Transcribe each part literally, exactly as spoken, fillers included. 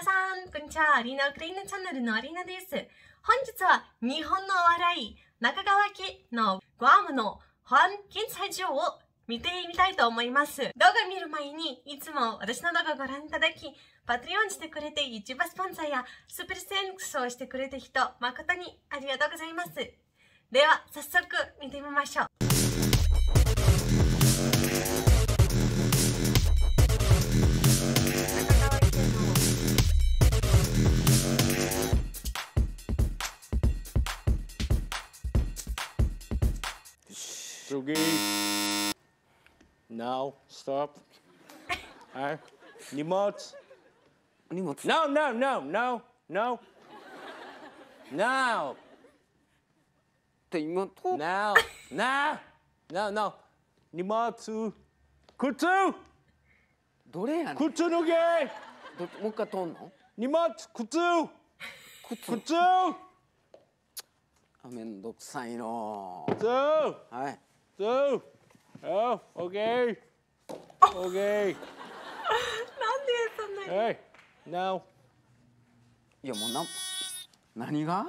皆さん、こんにちは。アリーナウクライナチャンネルのアリーナです。本日は日本のお笑い、中川家のグアムの保安検査場を見てみたいと思います。動画見る前に、いつも私の動画をご覧いただき、パトリオンしてくれて YouTuber スポンサーやスーパーセンクスをしてくれた人、誠にありがとうございます。では、早速見てみましょう。 Sugi. Now, stop. Alright. 荷物。 荷物。 No, no, no, no, no. Now. って今と。 Now. Now. No, no. 荷物。靴。 どれやねん。 靴脱げ。 どもう一回通んの？ 荷物。靴。 靴。 靴。 あ、めんどくさいの。 靴。 はい。 靴。Oh, okay. Okay. なんでそんなに Hey, now. いやもうな、何が？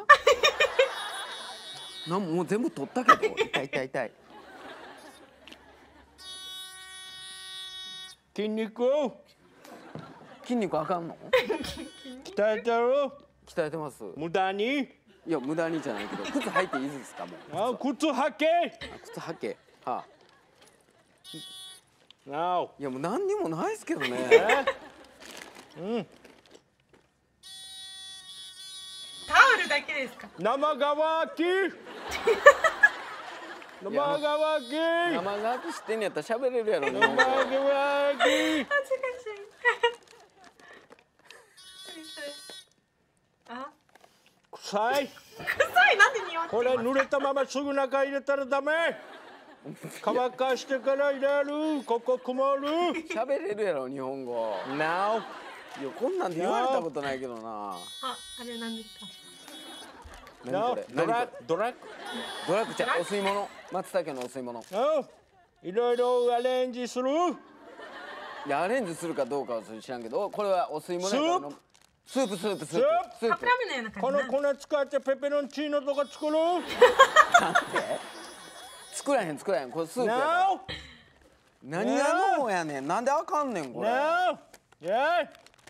なんもう全部取ったけど、痛い痛い痛い。 筋肉。 筋肉あかんの？ 鍛えたろ。 鍛えてます。 無駄に。 いや無駄にじゃないけど、靴履いていいですかもう。 あ、靴履け。 あ、靴履け。はあ。 Now. いやもう何にもないですけどね。 うん。 タオルだけですか？ 生乾き。生乾き。 生乾き知ってんやったら喋れるやろね。 生乾き。 恥ずかしい。あ、 臭い。 臭い。なんで匂ってこれ濡れたまますぐ中入れたらダメ。乾かしてから入れる。ここ曇る。 喋れるやろ日本語。 Now. いやこんなんで言われたことないけどな。 あ、あれなんですか？ 何これ？ ドラッ何これ？ グドラッグ。 ドラッグちゃんお吸い物。松茸のお吸い物。 いろいろアレンジする。 いやアレンジするかどうかは知らんけど、これはお吸い物やからの。スープスープスープスープ。 カップラーメンのような感こじな。 の粉使ってペペロンチーノとか作る。 なんで？作らへん作らへん。これスープやから。 Now. 何がノーやねん。なんであかんねんこれ。 Now. Yeah.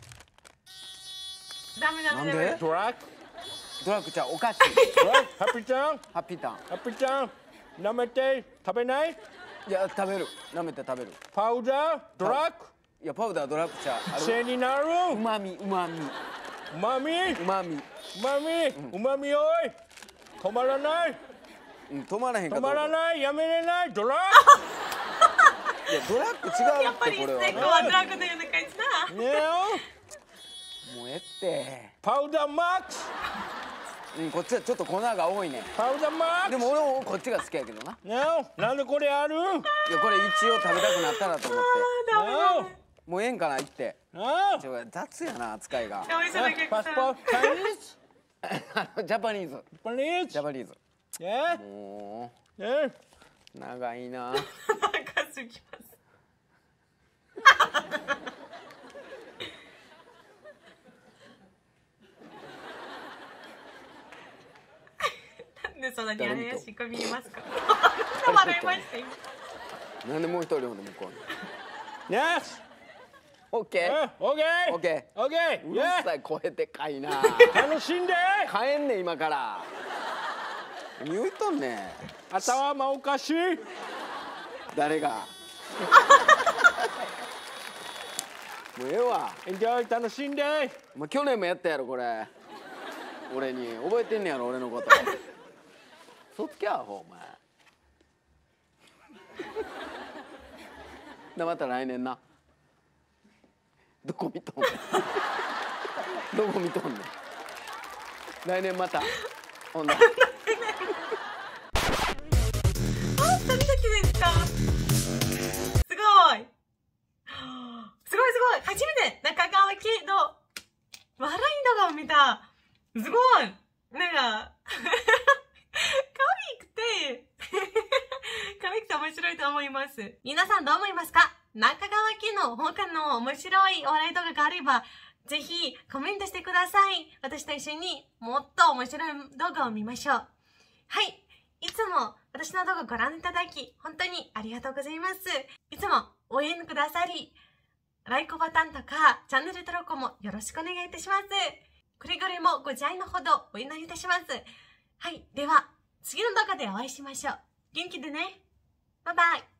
ダメダメダメ。 なんで？ ドラッグ。 ドラッグちゃんお菓子。 ドラッグ。ハッピーちゃん。 ハッピーターン。 ハッピーちゃん。舐めて食べない。 いや食べる。舐めて食べる。 パウダー。ドラッグ。 いやパウダードラッグちゃん。あれ癖になる。 うまみうまみうまみ。 うまみ。 うまみ。うまみおい。止まらない。 うん止まらへんか止どうか。 まらない。やめれない。ドラッいやドラッグ違うやっぱりスってこれは。 テークはドラッグのような感じだ。 グ。ねもうえってパウダーマックス。 うんこっちはちょっと粉が多いね。 パウダーマックス。 でも俺もこっちが好きやけどな。 ねなんでこれある。 いやこれ一応食べたくなったなと思って。 ダメダメ。 もうええんかな言って。 あちょ雑やな扱いが。 お店のお客パスさん。 ポートチャイニーズ。 あのジャパニーズプリーズ。 ジャパニーズ。 ねもねう長いな。 長すぎます。なんでそんなにあれやしこみ入れますか？笑いました今。 なんでもう一人ほんで向こうに。 Yes. オッケー。 オッケー。 オッケオッケー。 ー。 うるさい声でかいな。 楽しんで。 帰んね今から。何言うとんねん。 頭おかしい。 誰が。もうええわ。 エンジョイ楽しんで。 お前去年もやったやろこれ。俺に覚えてんねやろ俺のこと。そつきゃアホお前。なまた来年な。どこ見とんねん。どこ見とんねん。来年また。ほんな。 本当に好きですか？すごい。すごいすごい。初めて中川家の笑い動画を見た。すごい。なんか可愛くて可愛くて面白いと思います。皆さんどう思いますか？中川家の他の面白いお笑い動画があればぜひコメントしてください。私と一緒にもっと面白い動画を見ましょう。はい。いつも私の動画ご覧いただき、本当にありがとうございます。いつも応援くださり、ライクボタンとかチャンネル登録もよろしくお願いいたします。くれぐれもご自愛のほどお祈りいたします。はい。では、次の動画でお会いしましょう。元気でね。バイバイ。